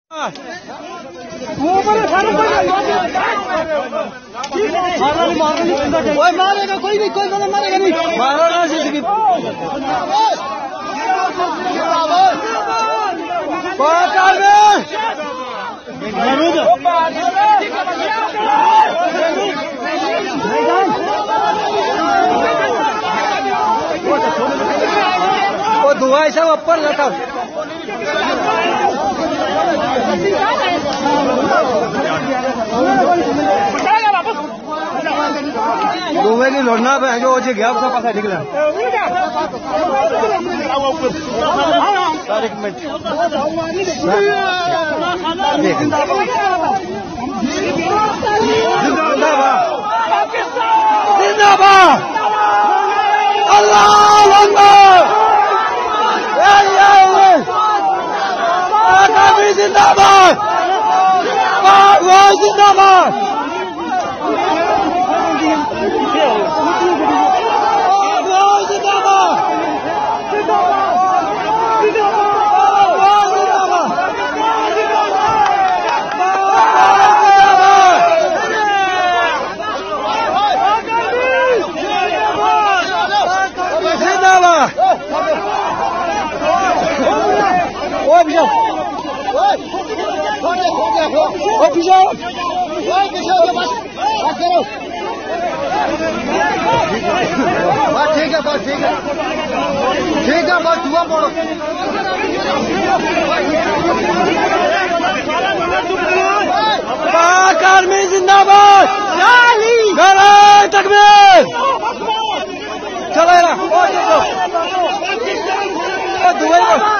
मारेगा कोई नहीं, कोई मारेगा नहीं, मारो ना जिंदगी वो धुआं ऐसा ऊपर रखा धुएं नहीं लौटना पे जो गया उसका पता निकला। एक मिनट जिंदाबाद अल्लाह अकबर जिंदाबाद जिंदाबाद ठीक है बस, ठीक है, ठीक है बस, दुआ पढ़ो। पाक आर्मी जिंदाबाद, तकबीर चलेगा।